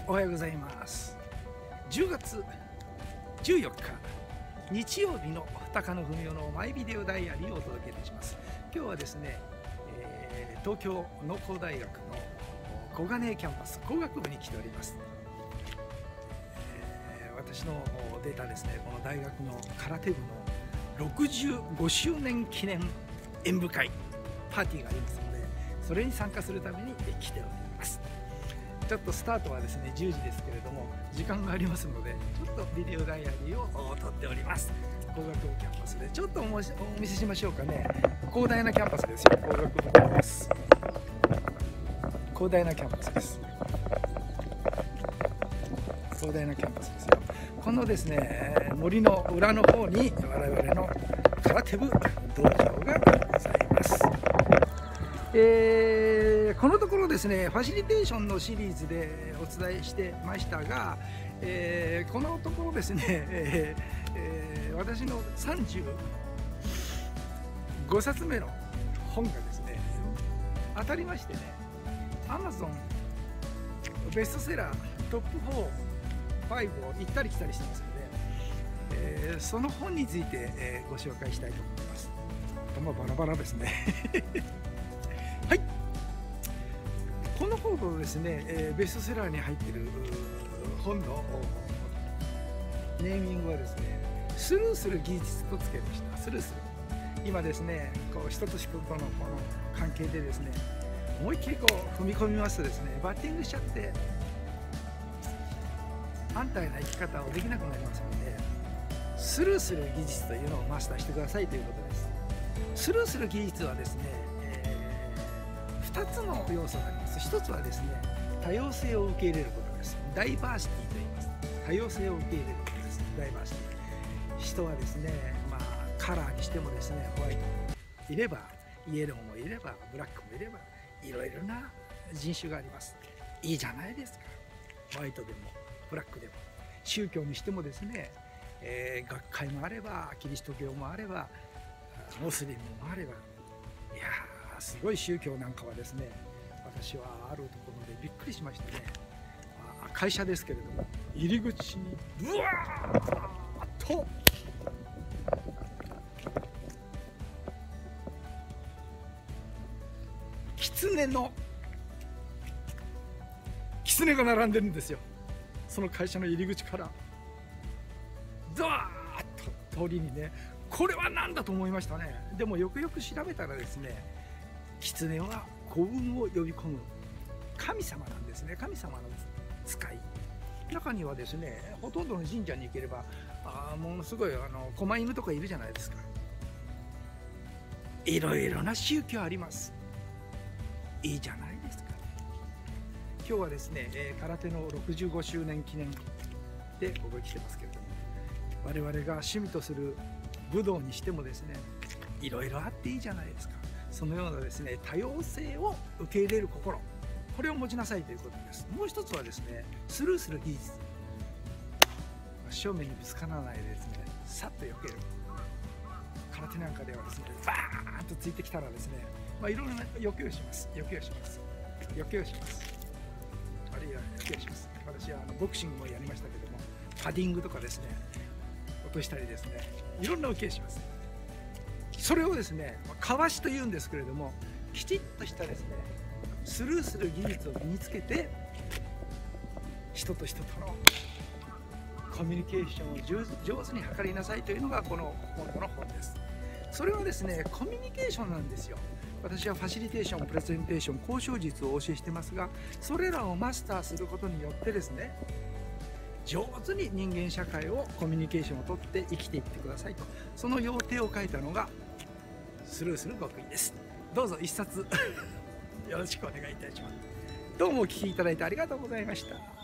おはようございます。10月14日日曜日の高野文夫のマイビデオダイアリーをお届けいたします。今日はですね、東京農工大学の小金キャンパス工学部に来ております。私のデータですね、この大学の空手部の65周年記念演舞会パーティーがありますので、それに参加するために来ております。ちょっとスタートはですね10時ですけれども、時間がありますのでちょっとビデオダイアリーを撮っております。工学部キャンパスでちょっとお見せしましょうかね。広大なキャンパスですよ。工学部キャンパス、広大なキャンパスです。広大なキャンパスですよ。このですね森の裏の方に我々の空手部道場がございます。このところですねファシリテーションのシリーズでお伝えしてましたが、このところですね、私の35冊目の本がですね当たりましてね、 Amazon ベストセラートップ4、5を行ったり来たりしてますので、その本について、ご紹介したいと思います。頭バラバラですねはい、この本のですね、ベストセラーに入っている本のネーミングはですね、スルーする技術とつけました。スルーする。今ですね、こう人と人とのこの関係でですね、思いっきりこう踏み込みますとですね、バッティングしちゃって安泰な生き方をできなくなりますので、スルーする技術というのをマスターしてくださいということです。スルーする技術はですね、2つの要素があります。1つはですね、多様性を受け入れることです。ダイバーシティと言います。多様性を受け入れることです。ダイバーシティ。人はですね、カラーにしてもですね、ホワイトもいれば、イエローもいれば、ブラックもいれば、いろいろな人種があります。いいじゃないですか。ホワイトでもブラックでも。宗教にしてもですね、学会もあれば、キリスト教もあれば、モスリムもあれば、いやー、すごい宗教なんかはですね、私はあるところでびっくりしましたね。会社ですけれども、入り口にブワーッと狐が並んでるんですよ。その会社の入り口からドワーッと通りにね、これは何だと思いましたね。でもよくよく調べたらですね、狐は幸運を呼び込む神様なんですね。神様の使い。中にはですね、ほとんどの神社に行ければものすごい狛犬とかいるじゃないですか。いろいろな宗教あります。いいじゃないですか。今日はですね、空手の65周年記念でここに来てますけれども、我々が趣味とする武道にしてもですね、いろいろあっていいじゃないですか。そのようなですね、多様性を受け入れる心、これを持ちなさいということです。もう一つはですね、スルーする技術。正面にぶつからないでですね、さっと避ける。空手なんかではですね、バーンとついてきたらですね、いろいろな避けをします。避けをします。避けをします。あるいは避けをします。私はボクシングもやりましたけども、パディングとかですね、落としたりですね、いろんな受けをします。それをですね、かわしというんですけれども、きちっとしたですね、スルーする技術を身につけて、人と人とのコミュニケーションを上手に図りなさいというのがこの本です。それはですね、コミュニケーションなんですよ。私はファシリテーション、プレゼンテーション、交渉術をお教えしてますが、それらをマスターすることによってですね、上手に人間社会をコミュニケーションをとって生きていってくださいと、その要点を書いたのがスルーする極意です。どうぞ一冊よろしくお願いいたします。どうもお聞きいただいてありがとうございました。